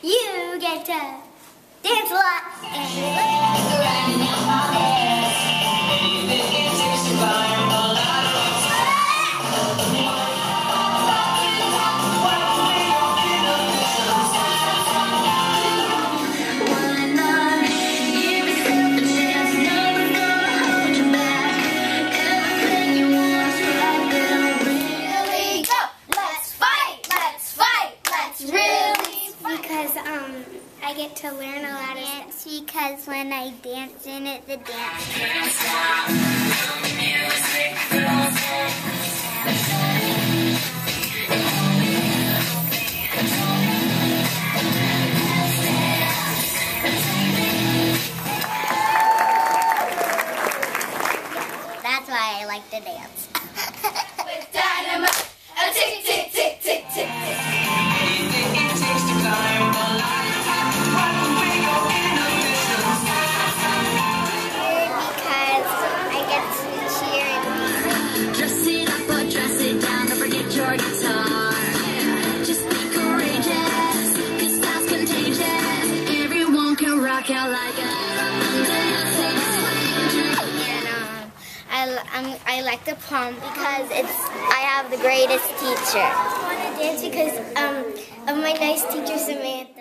you get to dance a lot and I get to learn a lot of stuff. Because when I dance in it, the dance That's why I like to dance. With dynamite, a tick, tick, tick, tick, tick, tick. I like the prom because I have the greatest teacher. I want to dance because of my nice teacher Samantha.